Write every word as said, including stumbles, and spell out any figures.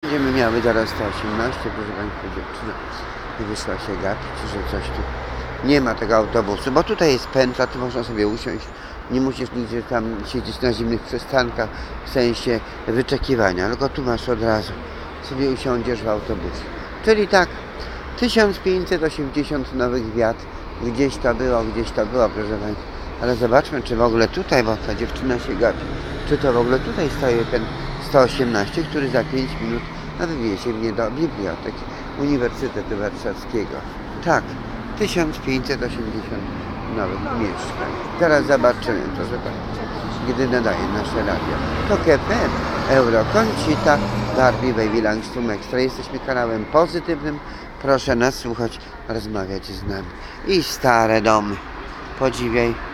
Będziemy miały zaraz sto osiemnaście, proszę Państwa, dziewczyna wyszła się gapić, że coś tu nie ma tego autobusu, bo tutaj jest pętla, tu można sobie usiąść, nie musisz nigdzie tam siedzieć na zimnych przystankach w sensie wyczekiwania, tylko tu masz od razu, sobie usiądziesz w autobusie. Czyli tak, tysiąc pięćset osiemdziesiąt nowych wiat, gdzieś to było, gdzieś to było, proszę Państwa. Ale zobaczmy, czy w ogóle tutaj, bo ta dziewczyna się gapi, czy to w ogóle tutaj stoi ten sto osiemnaście, który za pięć minut wywiezie mnie do biblioteki Uniwersytetu Warszawskiego. Tak, tysiąc pięćset osiemdziesiąt nowych mieszkań. Teraz zobaczymy, proszę Państwa, gdy nadaje nasze radio. To K P M, Euro, Concita, Barbie, Baby Langston Extra. Jesteśmy kanałem pozytywnym. Proszę nas słuchać, rozmawiać z nami. I stare domy. Podziwiaj.